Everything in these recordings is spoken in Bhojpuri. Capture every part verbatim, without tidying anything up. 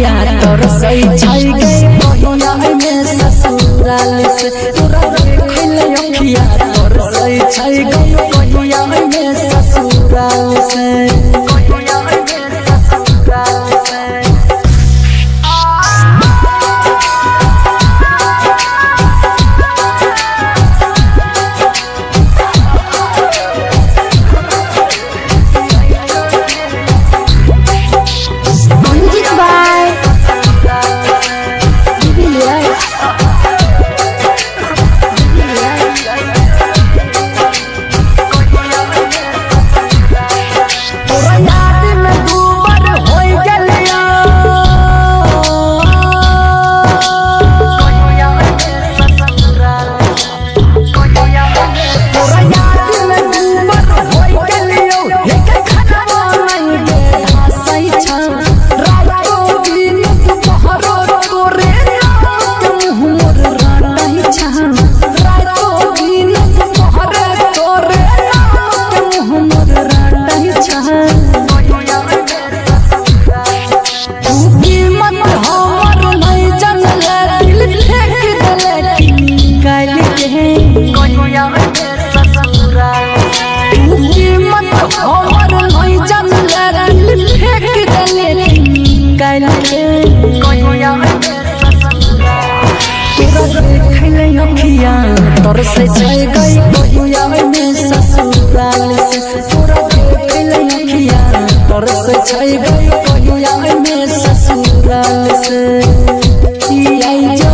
अखिया तोर सही छाई गई कहिया में ससुराल से तोरा देखले अखिया तोर सही छाई गई कहिया में ससुराल से कहिया में ससुराल से तोर से छाई गई कहिया में ससुराल से तोरा देखले अखिया तोर से छाई गई कहिया में ससुराल से आई जो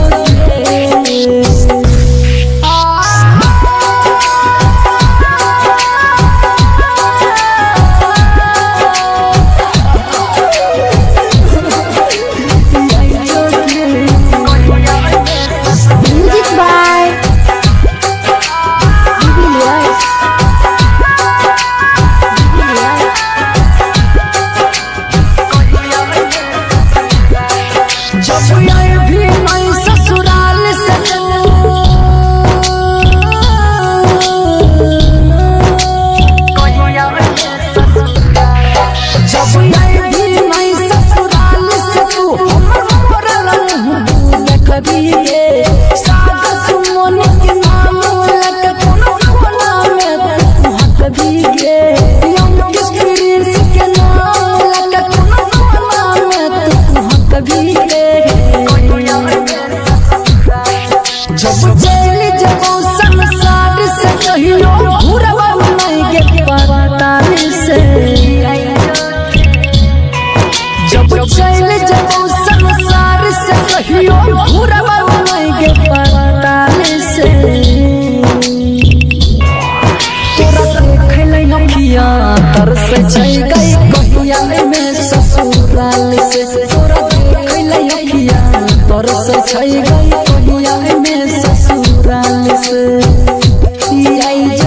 तोर से छाई गई कहिया में ससुराल से तोरा देखले अखिया तोर से छाई गई कहिया में ससुराल से आई जो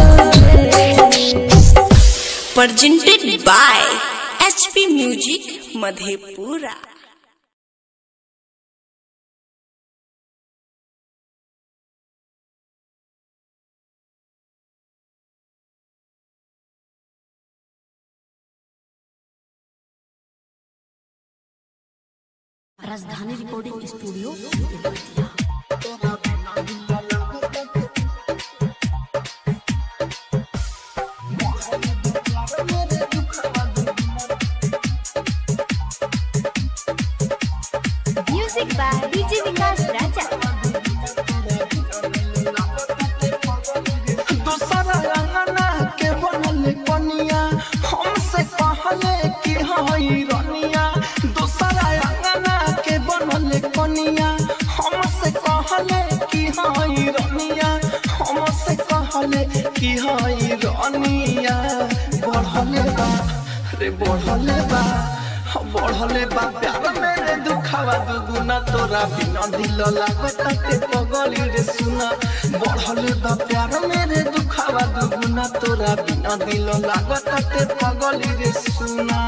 presented by H P Music Madhepura। Rajdhani recording studio music by DJ Vikas Raja. दूसरा अंगना के बनल कनिया हमसे कहले कि हई रनिया दूसरा अंगना के बनल कनिया हमसे कहले कि हई रनिया हमसे कहले कि हई रनिया बढ़ले बा रे बढ़ले बा बढ़ले बा प्यार मेरे दुखावा दुगुना तोरा बिना दिल लागता के पगली रे सुना बढ़ले बा प्यार मेरे दुखावा दुगुना तोरा बिना दिल लागता के पगली रे सुना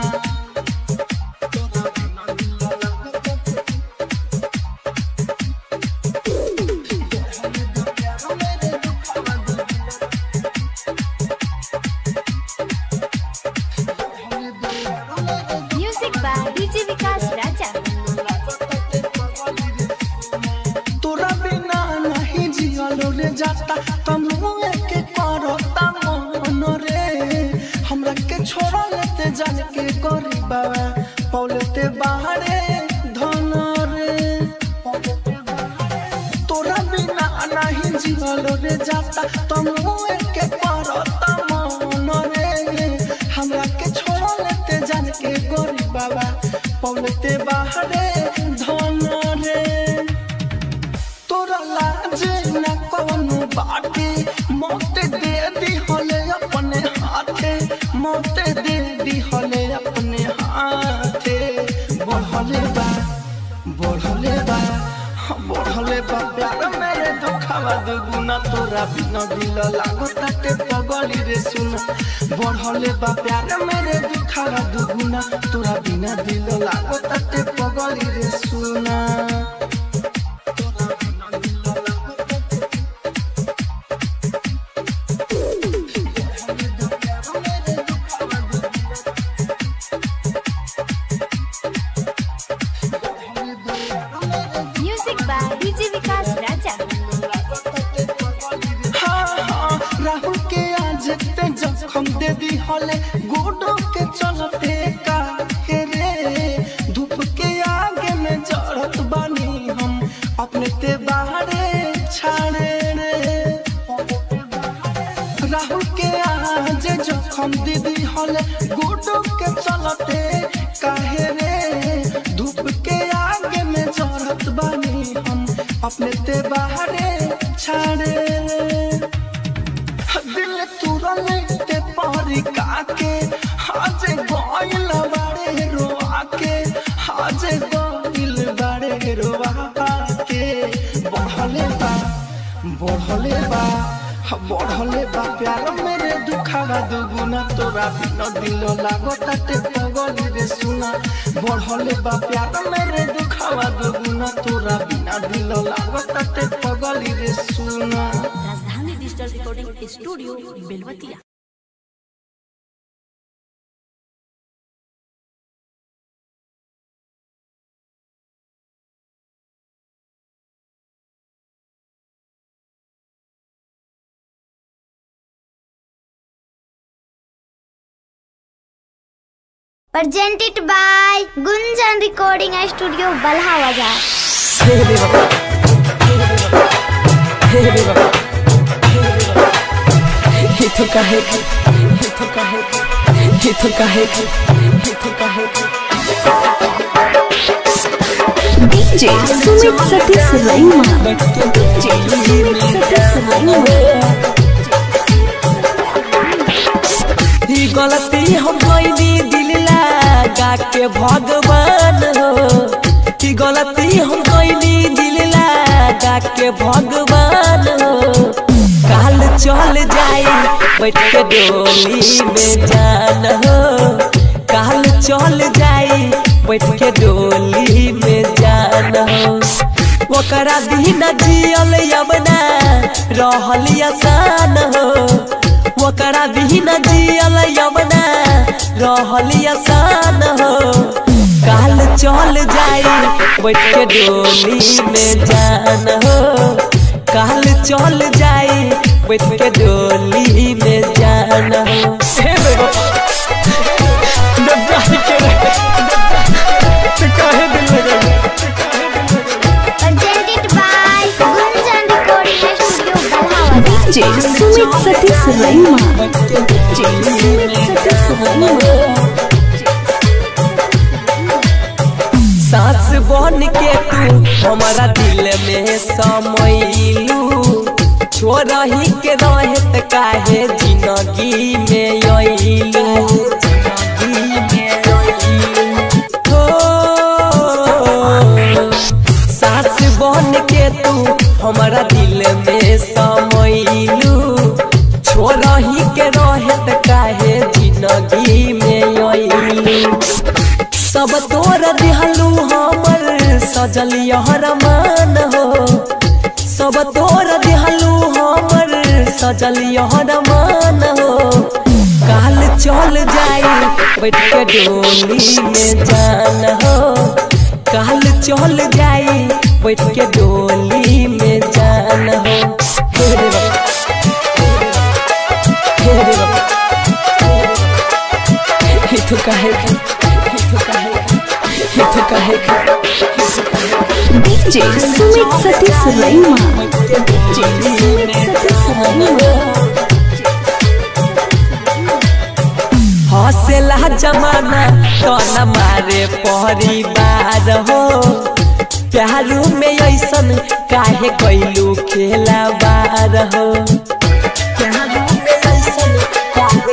music by DJ Vikas Raja. पौलते बाहरे धन रे तोरा बिना नहीं जीवल रे जाता तुम के परता मन रे हमरा के छोड़ लेते जान के गोरी बाबा पौलते बाहरे धन रे तोरा लाज न कोनो बाटे मौत दे दी होले अपने हाथे मौत दे दी होले अपने हाथे बढ़ले बा बढ़ले बा बढ़ले बा प्यार मेरे दुखवा दुगुना तोरा बिना दिल लागताटे पगली रे सुना बढ़ले बा प्यार मेरे दुखवा दुगुना तोरा बिना दिल लागताटे पगली रे सुना हम दे दी हले गोडो के चलते का रे धूप के आगे में चढ़त बानी हम अपने ते बाहरे छाड़े रे राहुल के आज जखम दे दी हले गोडो के चलते काहे रे धूप के आगे में चढ़त बानी हम अपने ते बाहरे छाड़े रे दिल तुरले पारी काके आज गोइल बाड़े रोआ के आज गोइल बाड़े रोआ के बढ़ले बा बढ़ले बा बढ़ले बा प्यार मेरे दुखवा दुगुना तोरा बिना दिल लागताटे पगली रे सुना बढ़ले बा प्यार मेरे दुखवा दुगुना तोरा बिना दिल लागताटे पगली रे सुना। Rajdhani digital recording studio Belwatiya. Presented by Gunjan Recording Studio Balha Bazaar। ये तो काहे ये तो काहे ये तो काहे ये तो काहे डीजे सुमित सतीश रैमा डीजे सुमित सतीश रैमा ही गलती हम कोई दिल लगा के भगवान हो ही गलती हम कोई दिल लगा के भगवान हो काल चल जाए बैठ के डोली में जान हो काल चल जाए बैठ के डोली में जान हो ओकरा बिना जियल यमना रहल आसान हो ओकरा बिना जियल यमना रहल आसान हो काल चल जाए बैठ के डोली में जान हो काल चल जाए बैठ के डोली में जान हो। डीजे सुमित सतीश रैमा डीजे सुमित सतीश रैमा सास बन के तू हमारा दिल में समैलू छोड़ही के रहत काहे जिंदगी में अइलू जिंदगी में अइलू हो सास बन के तू हमारा दिल में समैलू छोड़ही के रहत काहे जिंदगी में अइलू सब तोर दिहलू हमर सजल यहर मान हो सब तोर दिहलू हमर सजल यहर मान हो काल चल जाए बैठ के डोली में जान हो काल चल जाए बैठ के डोली में जान हो। ये तो काहे ये तो काहे कहे डीजे सुमित सतीश रैमा डीजे सुमित सतीश रैमा हौसला जमाना तो न मारे परिवार हो प्यारू में ऐसन काहे कैलू खेला बार हो प्यारू में ऐसन काहे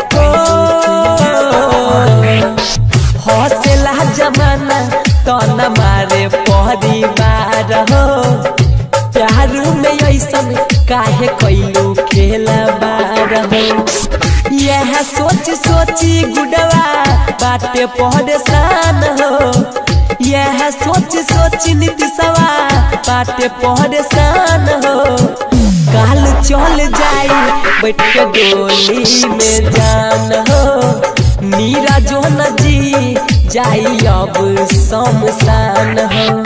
हौसला जमाना तो न मारे परिवार हो प्यारू में ऐसन काहे कैलू खेला बार हो यह सोच सोची गुडवा बाटे परेशान हो यह सोच सोच नीतिशवा बाटे परेशान हो काल चल जाई बैठ के डोली में जान हो मीरा जो न जी जाई अब शमशान हो।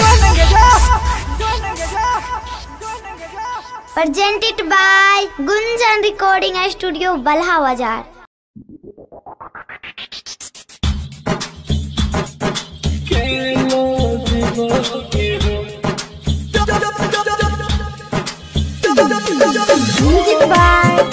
presented by Gunjan Recording Studio Balha Bazaar। Music by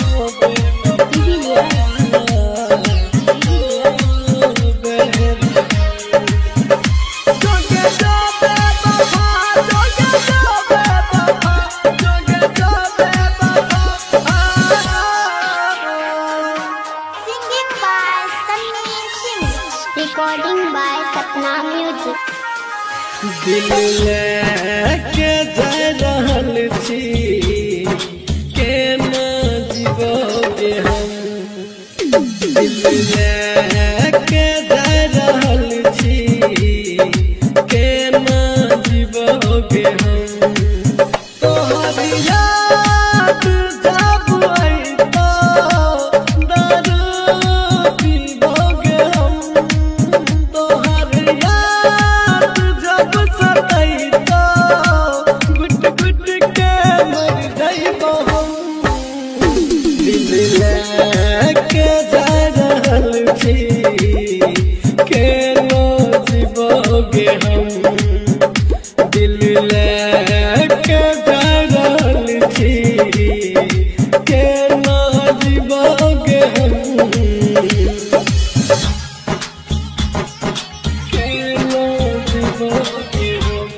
recording by Sapna Music। दिल लेके जा रहल छी के ना जीवोगे हम दिल लेके जा रहल छी के ना जीवोगे हम तोहर याद जब आई तो दारू पीबोगे हम तोहर याद जब सताई तो गुट गुट के मर जाइबो हम दिल लेके जा रहल छी के ना जीवोगे हम दिल लेके जा रहल छी के ना जीवोगे हम के ना जीवोगे हम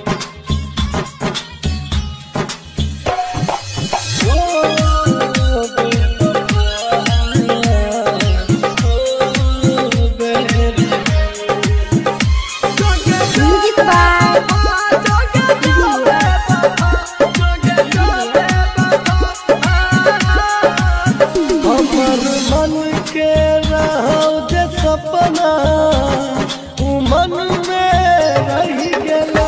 Music by हमर मन के रहो जे सपना उ मन में रह गेला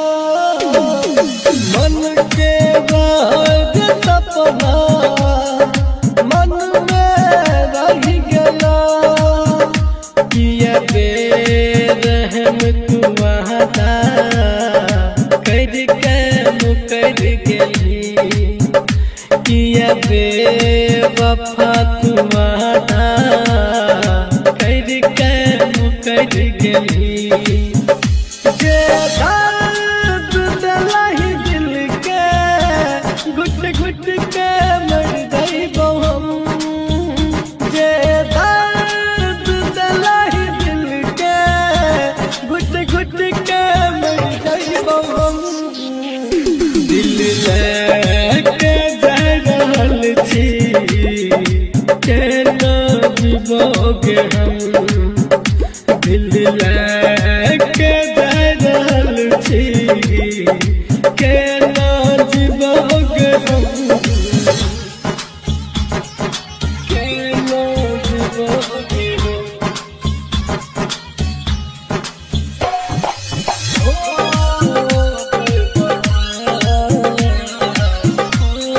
मन के रहो जे सपना मन में रह गेला किया बेरहम तू वहदा कर के मुकर गेली किया बेवफा तू वहदा कर के मुकर गेली जे दर्द दिलहि दिल के घुट घुट के मर जाइबो हम जे दर्द दिलहि दिल के घुट घुट के मर जाइबो हम दिल लेके जा रहल छी के ना जीवोगे हम दिल लेके जा रहल छी के ना जीवोगे हम के ना जीवोगे हम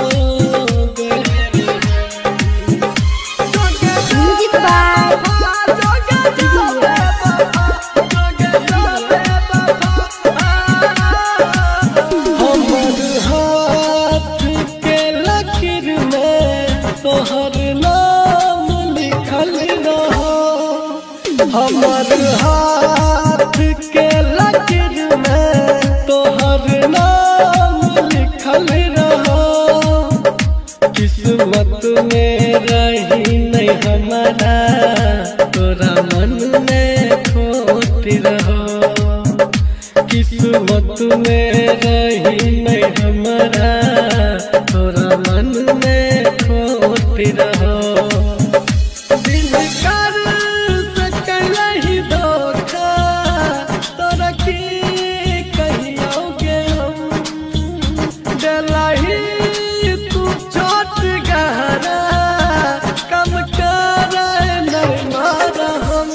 Music by किस्मत में रही नहीं हमारा तोरा मन में खोट रहो दिल कर सकला ही धोखा तोरा की कहियोगे हम दिलही तू चोट गहरा कम कर नहीं मारा हम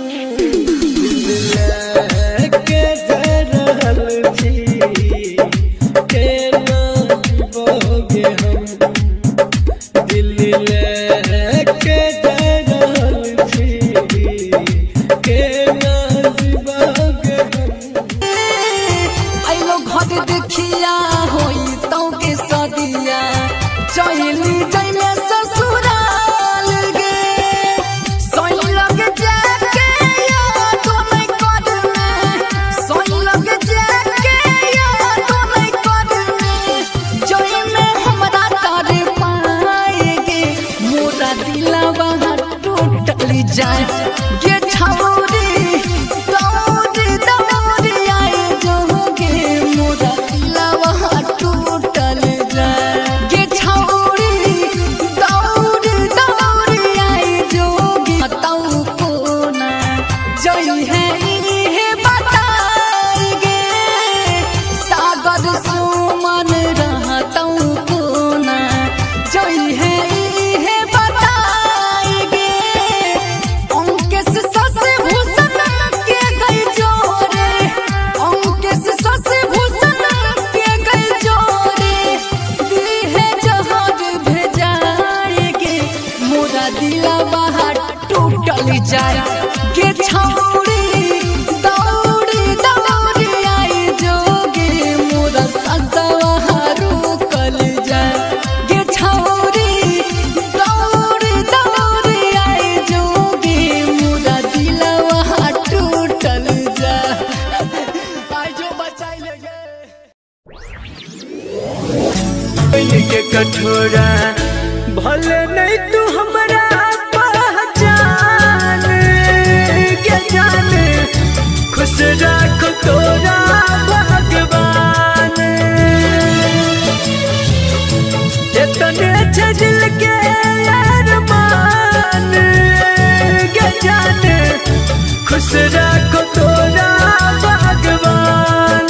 कठोरा भले नहीं तू हमारा पहचान के जाने खुश रख तोरा भगवान इतने अच्छे दिल के अरमान के जाने खुश रख तोरा भगवान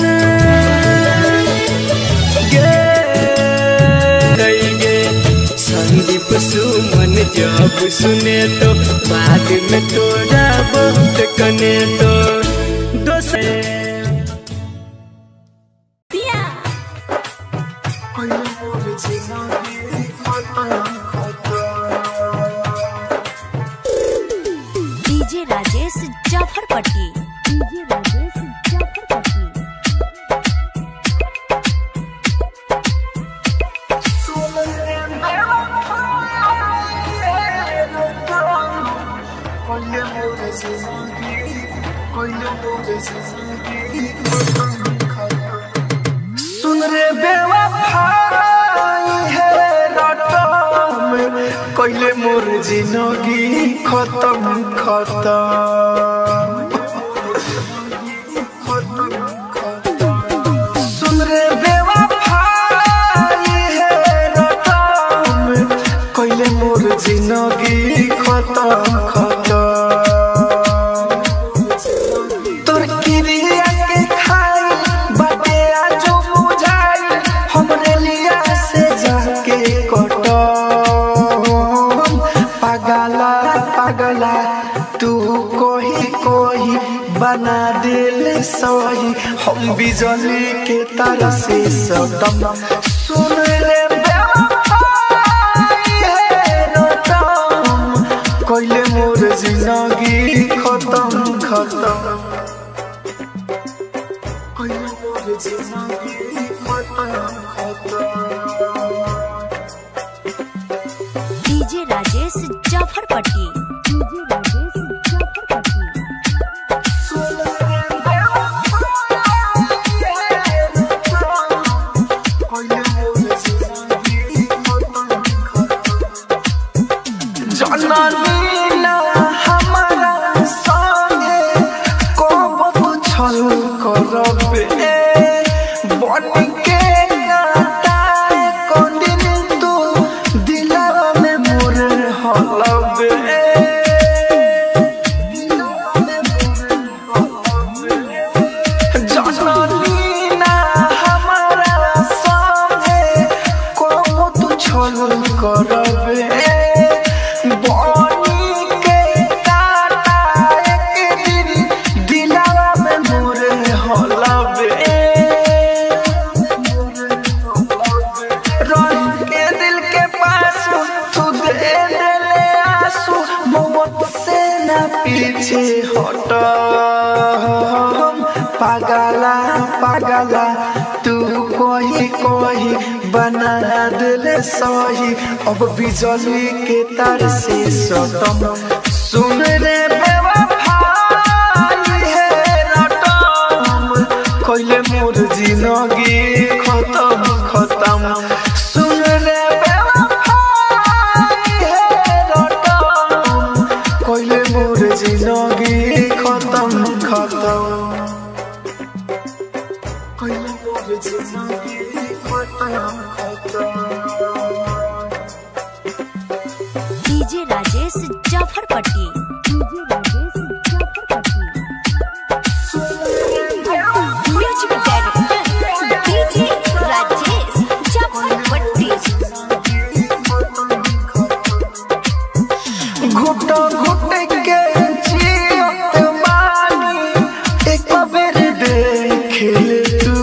सुमन जब सुने तो बाद में तोरा बहुत कने तो दोस्त डीजे राजेश जाफरपट्टी डीजे राजेश जाफरपट्टी सुन रे बेवफाई है रटम कोइले मोर जिंदगी खत्म खत्म सुन रे बेवफाई है रटम कोइले मोर जिंदगी खत्म खत्म तू कोई कोई बना दिल सोई हम बिजली के तरह से सदम सुन ले बेवफाई है रटम कोइले मोर जिंदगी खत्म खत्म कोइले मोर जिंदगी खत्म खत्म डीजे राजेश जाफरपट्टी हमारा संगे को छल करबे पागला पागला तू कोही कोही बना दिले सही अब बिजली के तार से सटम सुन रे बेवफाई है रटम कोइले मोर जिंदगी खत्म खत्म सुन रे बेवफाई है रटम कोइले मोर जिंदगी खत्म खत्म कोइले मोर जिंदगी खत्म खत्म DJ Rajesh Jafarpatti DJ Rajesh Jafarpatti music director DJ Rajesh Jafarpatti घुट घुट के जियत बानी एक बेर देख ले तू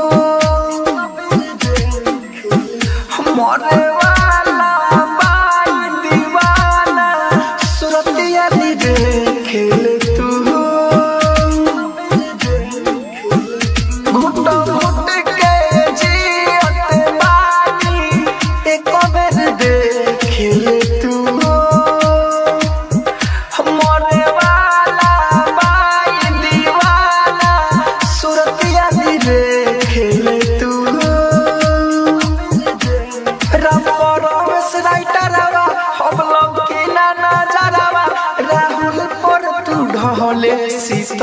मरे वाला बाई दीवाना सुरतिया दी देख ले तू घुट घुट के जियत बानी एक बेर देख ले तू मरे वाला बाई दीवाना सुरतिया दी देख ले तू राइटरवा हम लोग की ना नजरवा राहुल पर तू ढले सीतम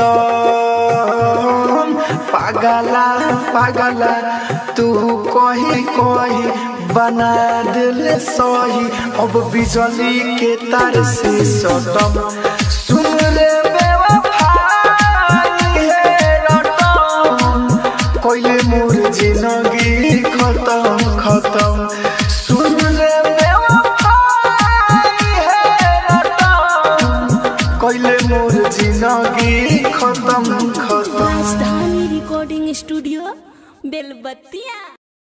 पागला पागला तू कोही कोही बना दिले सही अब बिजली के तार से सटम सुन रे बेवफाई है रटम कोइले मोर जिंदगी खत्म खत्म सुन रे बेवफाई है रटम कोइले मोर जिंदगी खत्म खत्म राजधानी रिकॉर्डिंग स्टूडियो बेलबत्तिया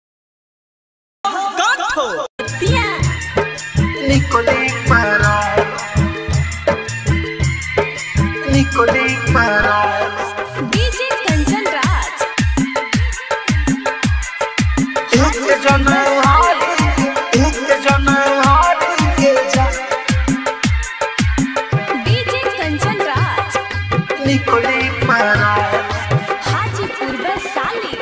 निकोली पारा निकोली पारा डीजे कंचन राज एक जनवरी एक जनवरी के जा डीजे कंचन राज निकोली पारा हाजीपुर वैशाली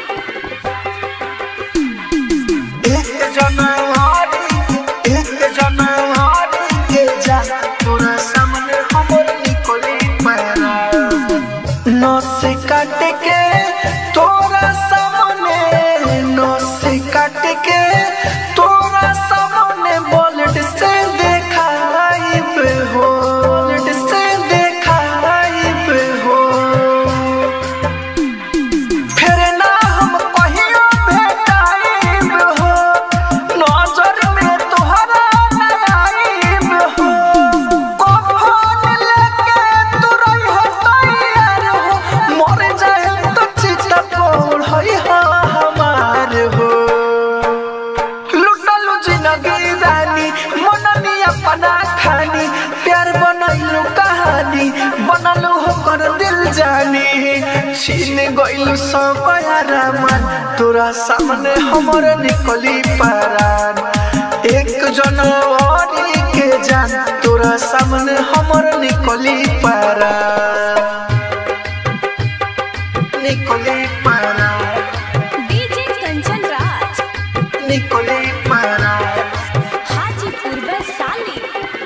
एक जनवरी एक जनवरी के जा तोरा सामने हमर निकोली पारा नस काट के तोरा सामने नस काट के तोरा सामने बुलेट से देखाइब हो बुलेट से देखाइब हो फिर ना हम कहियो भेटाइब हो नजर में तोहरा ना आइब हो कफन लेके तू रही हो तैयार हो मर जाए तो चिता कोड़ होई हो हमार हो लुटलू जिंदगी रानी मननी अपना खानी प्यार बनैलू कहानी बनलू हो कर दिल जानी छीन गइलू सब यारा मन तोरा सामने हमर निकली पारान एक जनवरी के जान तोरा सामने हमर निकली पारान निकली पारान डीजे कंचन राज निकली पारान हाजीपुर वैशाली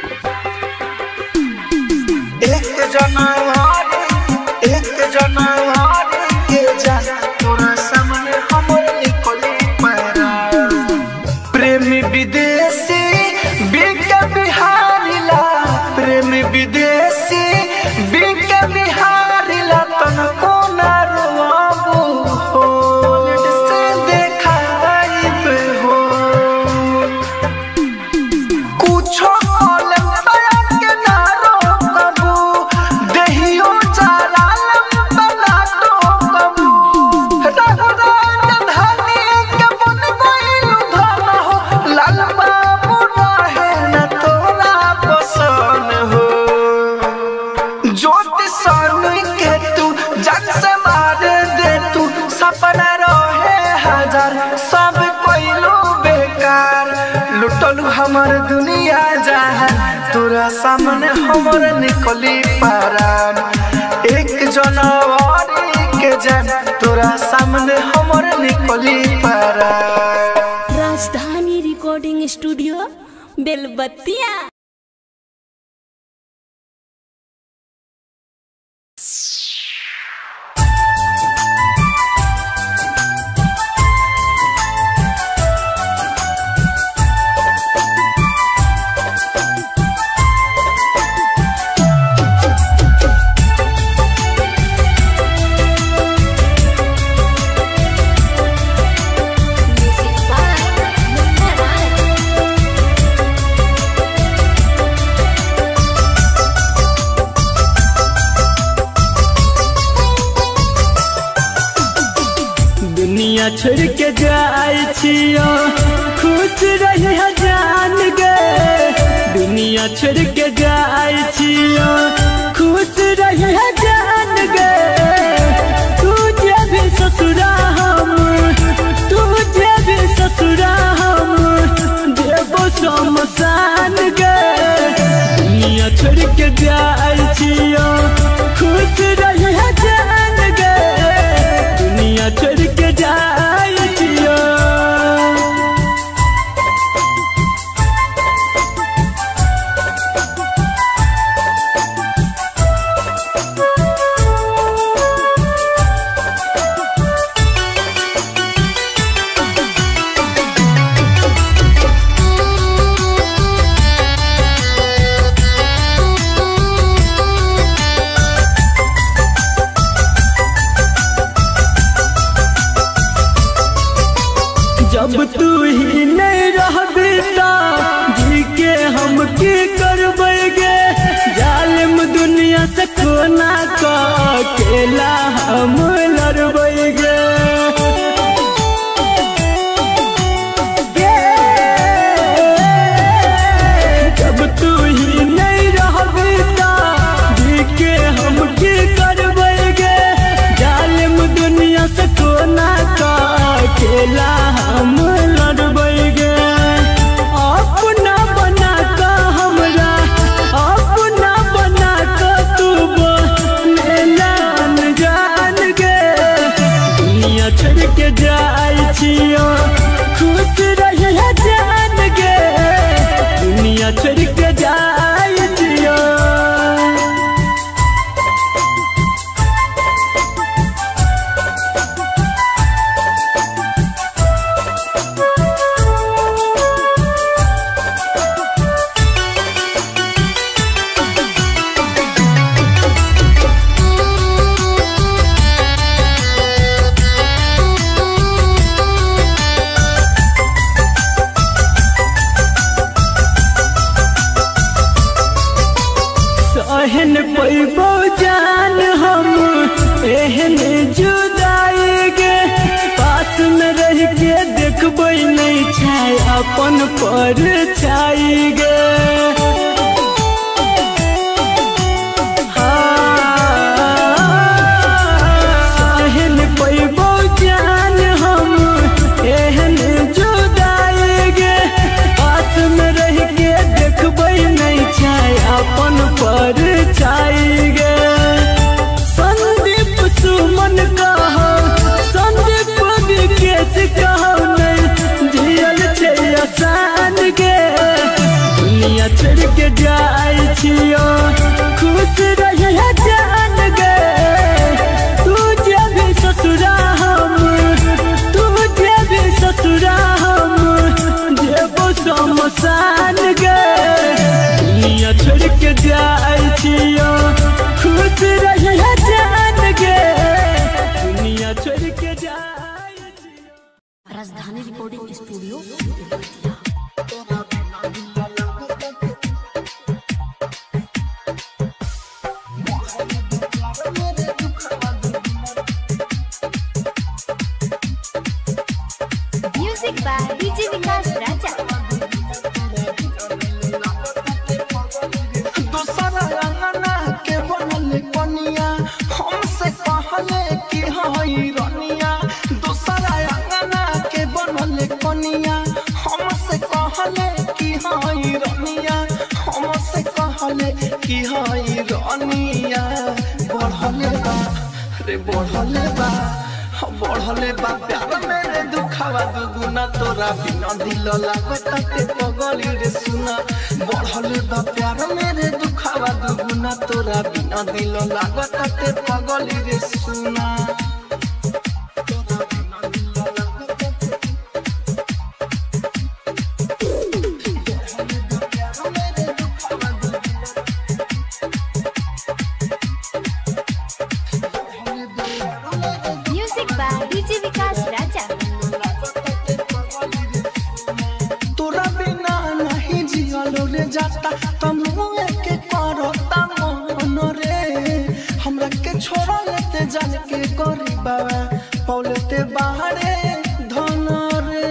एक जनवरी एक जनवरी के जान तोरा सामने हमर निकली पारान प्रेमी विदेशी बिक बिहारी ला प्रेमी विदेशी बिक बिहारी ला तन कोना रोबू हो बुलेट से देखाइब हो सपना रहे हजार सब कोइलो बेकार लुटलू हमर दुनिया जहान तोरा सामने हमर निकली पारान एक जनवरी के जान तोरा सामने हमर निकली पारान। राजधानी रिकॉर्डिंग स्टूडियो बेलबत्तिया। दुनिया छोड़ के जाए छियो खुश रही जान गे दुनिया छोड़ के जाए छियो खुश रही जान गे तुझे भी ससुरा हम तुझे भी ससुरा हम देवो शमशान गे दुनिया छोड़ के जाए छियो खुश रही जान गे दुनिया छोड़ के जाए छियो। जब तू ही नहीं रहबी जी के हम की करबेगे जालिम दुनिया से कोना का अकेला हम लड़बेगे जब तू ही नहीं रहबी जी के हम की करबेगे जालिम दुनिया से कोना का अकेला हम लड़बेगे अपना बना का हमरा अपना बना का तू जान जान गे दुनिया छोड़ के जाए छियो खुश रही जान गे दुनिया छोड़ के जाए छियो। एहन पैबो जान हम एहन जुदाई गे पास में रह के देखबै नहीं छै अपन पर छाई गे एहन पैबो जान हम एहन जुदाई गे पास में रह के देखबै नहीं छै अपन पर छाई गे संदीप सुमन कहो संदीप विकेश कहो नहीं जियल छै आसान गे दुनिया छोड़ के जाए छियो खुश रही जान गे तुझे भी ससुरा हम तुझे भी ससुरा हम देवो शमशान गे दुनिया छोड़ के जाए छियो खुश रही जान गे दुनिया छोड़ के जाए छियो। Rajdhani recording studio Belbattiya. Music by DJ Vikas Raja. दूसरा अंगना के बनल कनिया हमसे कहले कि हई रनिया रे बढ़ले बा बढ़ले बा प्यार मेरे दुखावा दुगुना तोरा बिना दिल लागताटे पगली रे सुना बढ़ले बा प्यार मेरे दुखावा दुगुना तोरा बिना दिल लागताटे पगली रे सुना music by DJ Vikas Raja. तोरा बिना नहीं जियलो रे जाता तमुए के करता मन रे हमरा के छोड़ लेते जान के गरीबा पौलते बाहरे धन रे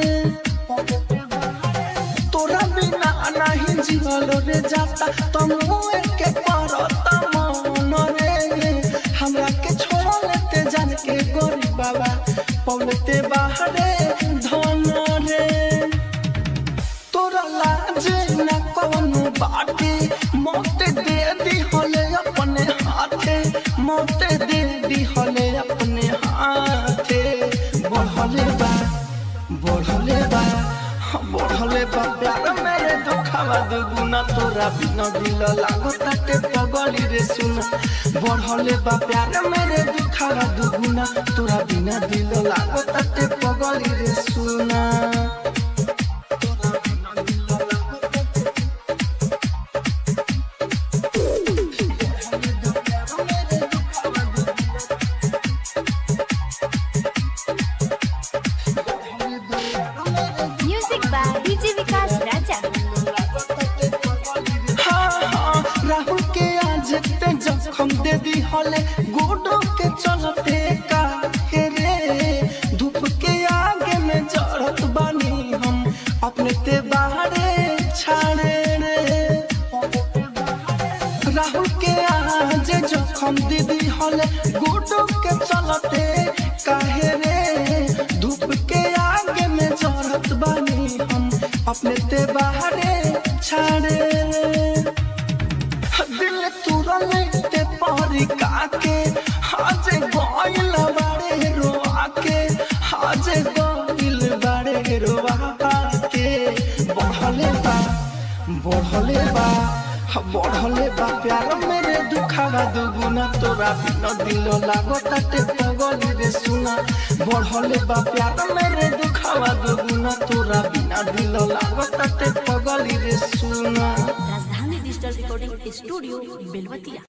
तोरा बिना नहीं जियलो रे जाता तमुए के करता मन रे हमरा के छोड़ लेते जान के गरीबा पौलते बाहरे धन रे तोरा लाज न कोनो बाटे मौत दे दी हले अपने हाथे मौत दे दी हले अपने हाथे बढ़ले बा बढ़ले बा बढ़ले बा प्यार मेरे दुखावा दुगुना तोरा बिना दिल लागताटे पगली रे सुना बढ़ले बा प्यार मेरे दुखावा दुगुना तोरा बिना दिल लागताटे पगली रे सुना music by DJ Vikas Raja. हाँ हाँ राहुल के आज ते जखम दे दी हले गोडो के चलते का रे धूप के आगे में जड़त बानी हम अपने ते बाहरे छाड़े रे राहुल के आज जखम दे दी हले गोडो के चलते काहे रे धूप के आगे में जड़त बानी हम अपने ते बाहरे छाड़े दिल तुरले ते परी काके आज गइल बाड़े रोआ के आज गइल बाड़े रोआ के बढ़ले बा बढ़ले बा बढ़ले बा प्यार मेरे दुखावा दुगुना तोरा बिना दिल लागताटे पगली रे सुना बढ़ले बा प्यार मेरे दुखावा दुगुना तोरा बिना दिल लागताटे पगली रे सुना। Rajdhani digital recording studio Belwatia.